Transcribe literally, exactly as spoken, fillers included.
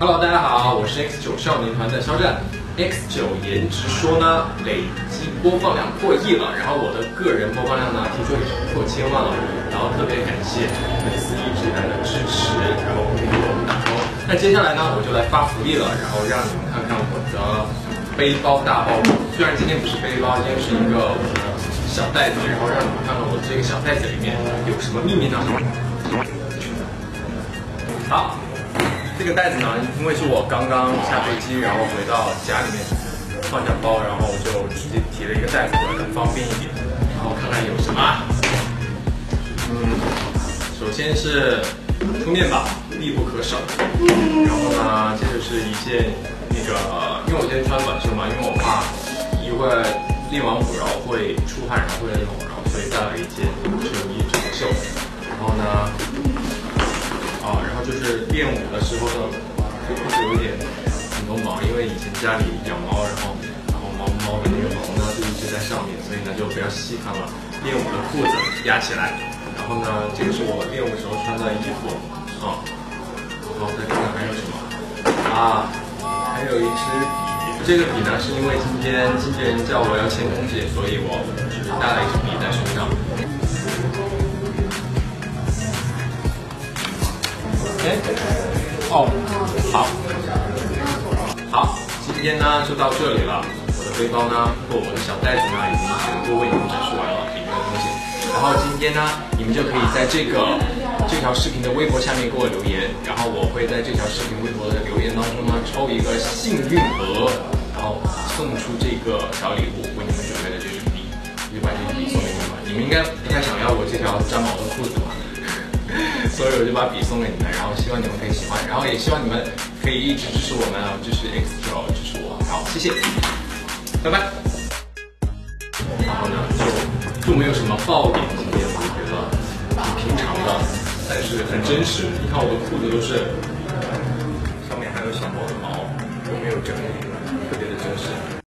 Hello， 大家好，我是 X 九少年团的肖战。X 九颜值说呢，累计播放量破亿了，然后我的个人播放量呢，听说已经破千万了，然后特别感谢粉丝一直以来的支持，然后给我们打 call。那接下来呢，我就来发福利了，然后让你们看看我的背包大包。虽然今天不是背包，今天是一个我的小袋子，然后让你们看看我这个小袋子里面有什么秘密呢？好。 这个袋子呢，因为是我刚刚下飞机，然后回到家里面放下包，然后我就直接提了一个袋子过来，更方便一点。然后看看有什么。嗯，首先是充电宝，必不可少。然后呢，这就是一件那个，因为我今天穿短袖嘛，因为我怕一会儿练完舞然后会出汗，然后会冷，然后所以带了一件秋衣长袖。然后呢。 啊，然后就是练舞的时候呢，这裤子有点很多毛，因为以前家里养猫，然后然后猫猫的那个毛呢就一直在上面，所以呢就不要细看了。练舞的裤子压起来，然后呢，这个是我练舞时候穿的衣服啊，然后再看看还有什么啊，还有一支笔，这个笔呢是因为今天经纪人叫我要签空姐，所以我带了一支笔在身上。 哎，哦，好，好，今天呢就到这里了。我的背包呢，或我的小袋子呢，已经全部为你们展示完了里面的东西。然后今天呢，你们就可以在这个这条视频的微博下面给我留言，然后我会在这条视频微博的留言当中呢，抽一个幸运盒，然后送出这个小礼物，为你们准备的这支笔，我就把这支笔送给你们。你们应该不太想要我这条粘毛的裤子吧？ 所以我就把笔送给你们，然后希望你们可以喜欢，然后也希望你们可以一直支持我们，支持 X 九，支持我，好，谢谢，拜拜。然后呢，就就没有什么爆点，今天我觉得挺平常的，但是很真实。你看我的裤子都是上面还有小猫的毛，都没有整理，特别的真实。